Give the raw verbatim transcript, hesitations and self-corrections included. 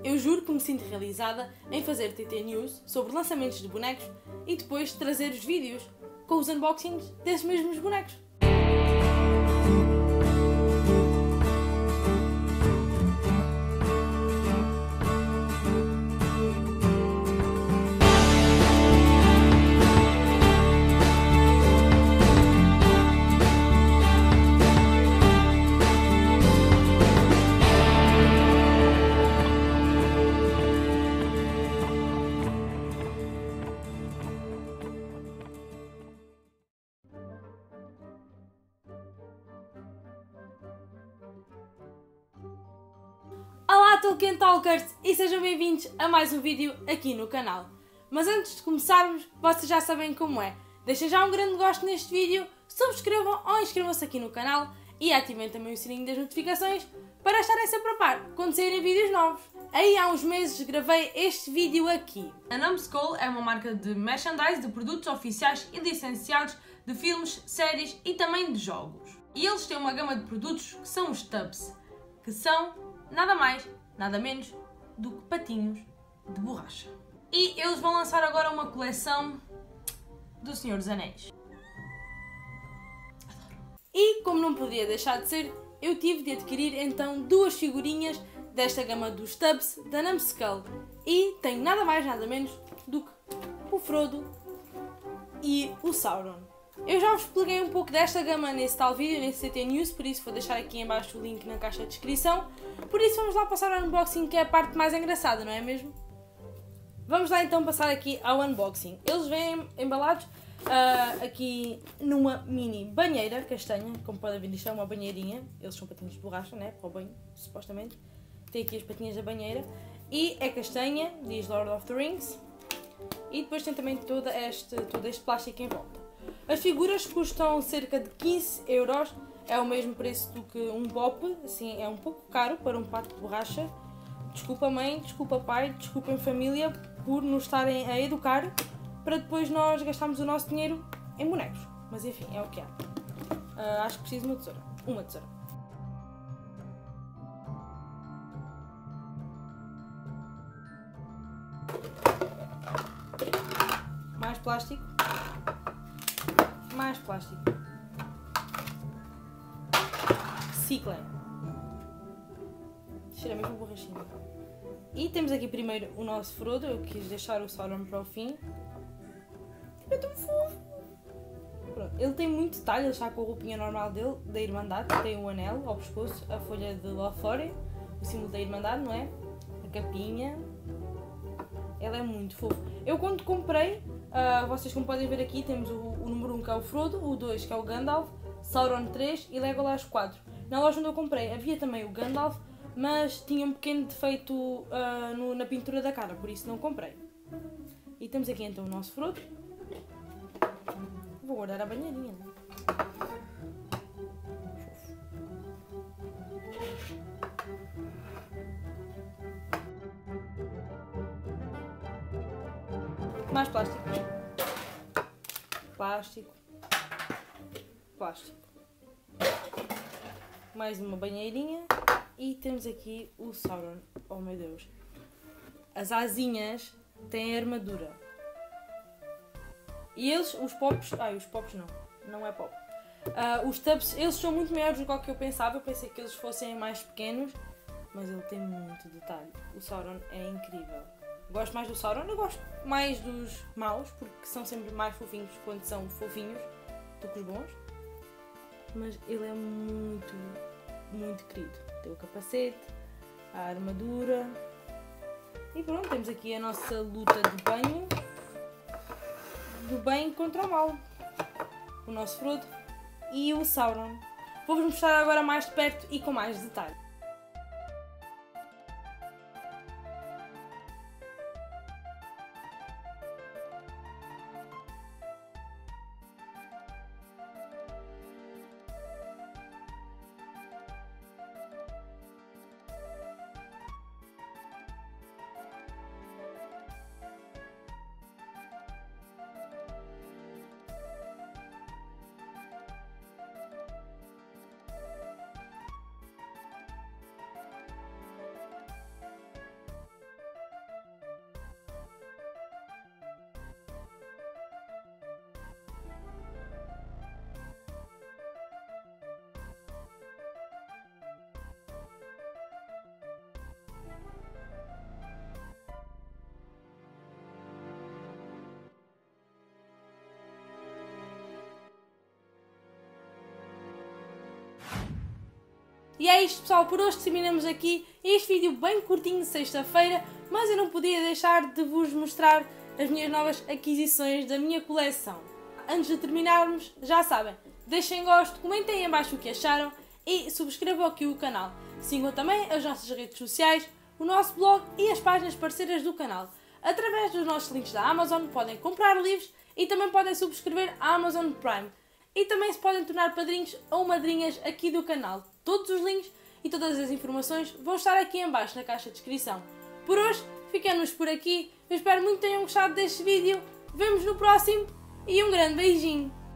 Eu juro que me sinto realizada em fazer T T News sobre lançamentos de bonecos e depois trazer os vídeos com os unboxings desses mesmos bonecos. Olá Tolkien Talkers e sejam bem-vindos a mais um vídeo aqui no canal. Mas antes de começarmos, vocês já sabem como é. Deixem já um grande gosto neste vídeo, subscrevam ou inscrevam-se aqui no canal e ativem também o sininho das notificações para estarem sempre a par quando saírem vídeos novos. Aí há uns meses gravei este vídeo aqui. A Numskull é uma marca de merchandise de produtos oficiais e licenciados de filmes, séries e também de jogos. E eles têm uma gama de produtos que são os Tubs, que são nada mais, nada menos do que patinhos de borracha. E eles vão lançar agora uma coleção do Senhor dos Anéis. Adoro. E como não podia deixar de ser, eu tive de adquirir então duas figurinhas desta gama dos Tubs da Numskull. E tenho nada mais, nada menos do que o Frodo e o Sauron. Eu já vos expliquei um pouco desta gama nesse tal vídeo, nesse T T News, por isso vou deixar aqui em baixo o link na caixa de descrição. Por isso vamos lá passar ao unboxing, que é a parte mais engraçada, não é mesmo? Vamos lá então passar aqui ao unboxing. Eles vêm embalados uh, aqui numa mini banheira castanha, como podem ver isto é uma banheirinha. Eles são patinhos de borracha, né? Para o banho, supostamente. Tem aqui as patinhas da banheira. E é castanha, diz Lord of the Rings. E depois tem também todo este, todo este plástico em volta. As figuras custam cerca de quinze euros, é o mesmo preço do que um pop, assim, é um pouco caro para um pato de borracha. Desculpa mãe, desculpa pai, desculpem família por nos estarem a educar para depois nós gastarmos o nosso dinheiro em bonecos. Mas enfim, é o que há. Uh, acho que preciso de uma tesoura. Uma tesoura. Mais plástico. Mais plástico. Ciclem. Cheira mesmo borrachinha. E temos aqui primeiro o nosso Frodo. Eu quis deixar o Sauron para o fim. É tão fofo. Pronto. Ele tem muito detalhe. Ele está com a roupinha normal dele, da Irmandade. Tem o anel ao pescoço, a folha de Lothlórien, o símbolo da Irmandade, não é? A capinha. Ela é muito fofa. Eu quando comprei, uh, vocês como podem ver aqui, temos o, o número um que é o Frodo, o dois que é o Gandalf, Sauron três e Legolas quatro. Na loja onde eu comprei havia também o Gandalf, mas tinha um pequeno defeito uh, no, na pintura da cara, por isso não comprei. E temos aqui então o nosso Frodo. Vou guardar a banheirinha. Mais plástico. Plástico. Plástico. Mais uma banheirinha. E temos aqui o Sauron. Oh meu Deus. As asinhas têm armadura. E eles, os pops... Ai, os pops não. Não é pop. Uh, os tubs, eles são muito maiores do que eu pensava. Eu pensei que eles fossem mais pequenos. Mas ele tem muito detalhe. O Sauron é incrível. Gosto mais do Sauron, eu gosto mais dos maus, porque são sempre mais fofinhos quando são fofinhos do que os bons. Mas ele é muito, muito querido. Tem o capacete, a armadura. E pronto, temos aqui a nossa luta de banho. Do bem contra o mal. O nosso Frodo e o Sauron. Vou-vos mostrar agora mais de perto e com mais detalhe. E é isto, pessoal, por hoje terminamos aqui este vídeo bem curtinho de sexta-feira, mas eu não podia deixar de vos mostrar as minhas novas aquisições da minha coleção. Antes de terminarmos, já sabem, deixem gosto, comentem em baixo o que acharam e subscrevam aqui o canal. Sigam também as nossas redes sociais, o nosso blog e as páginas parceiras do canal. Através dos nossos links da Amazon podem comprar livros e também podem subscrever a Amazon Prime. E também se podem tornar padrinhos ou madrinhas aqui do canal. Todos os links e todas as informações vão estar aqui em baixo na caixa de descrição. Por hoje, ficamos por aqui. Eu espero muito que tenham gostado deste vídeo. Vemo-nos no próximo e um grande beijinho!